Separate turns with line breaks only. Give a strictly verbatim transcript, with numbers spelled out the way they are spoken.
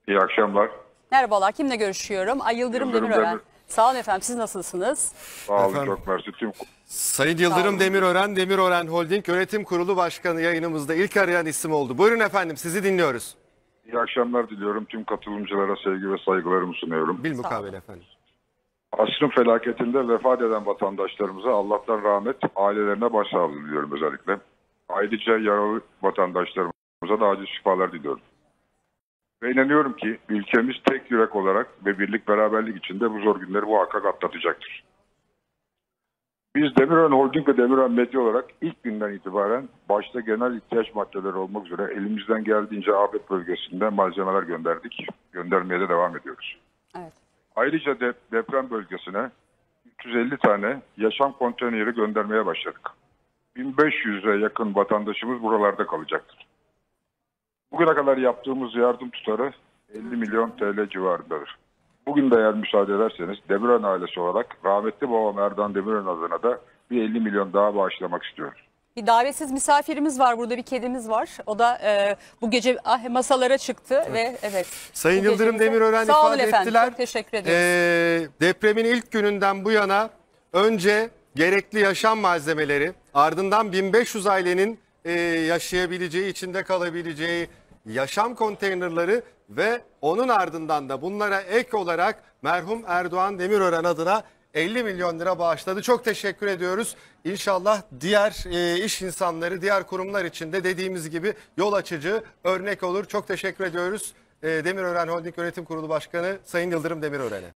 İyi akşamlar.
Merhabalar, kimle görüşüyorum? Ay Yıldırım
Yıldırım
Demirören.
Demir.
Sağ olun efendim, siz nasılsınız?
Sağ olun,
Efendim?
çok mersi. Tüm
Sayın Yıldırım Demirören, Demirören Holding Yönetim Kurulu Başkanı yayınımızda ilk arayan isim oldu. Buyurun efendim, sizi dinliyoruz.
iyi akşamlar diliyorum. Tüm katılımcılara sevgi ve saygılarımı sunuyorum.
Bilmukabele efendim.
Asrın felaketinde vefat eden vatandaşlarımıza Allah'tan rahmet, ailelerine başsağlığı diliyorum özellikle. Ayrıca yaralı vatandaşlarımıza da acil şifalar diliyorum. Ve inanıyorum ki ülkemiz tek yürek olarak ve birlik beraberlik içinde bu zor günleri muhakkak atlatacaktır. Biz Demirören Holding ve Demirören Medya olarak ilk günden itibaren başta genel ihtiyaç maddeleri olmak üzere elimizden geldiğince afet bölgesinde malzemeler gönderdik. Göndermeye de devam ediyoruz.
Evet.
Ayrıca de, deprem bölgesine üç yüz elli tane yaşam konteyneri göndermeye başladık. bin beş yüze yakın vatandaşımız buralarda kalacaktır. Bugüne kadar yaptığımız yardım tutarı elli milyon T L civarındadır. Bugün de eğer müsaade ederseniz Demirören ailesi olarak rahmetli babam Erdoğan Demirören adına da bir elli milyon daha bağışlamak istiyoruz.
Bir davetsiz misafirimiz var, burada bir kedimiz var. O da e, bu gece ah, masalara çıktı evet. ve evet.
Sayın
bu
Yıldırım
gecemize...
Demirören
Sağ olun
ifade
efendim,
ettiler.
çok teşekkür ederiz.
Ee, depremin ilk gününden bu yana önce gerekli yaşam malzemeleri, ardından bin beş yüz ailenin e, yaşayabileceği, içinde kalabileceği yaşam konteynerleri ve onun ardından da bunlara ek olarak merhum Erdoğan Demirören adına elli milyon lira bağışladı. Çok teşekkür ediyoruz. İnşallah diğer e, iş insanları, diğer kurumlar için de dediğimiz gibi yol açıcı, örnek olur. Çok teşekkür ediyoruz. E, Demirören Holding Yönetim Kurulu Başkanı Sayın Yıldırım Demirören'e.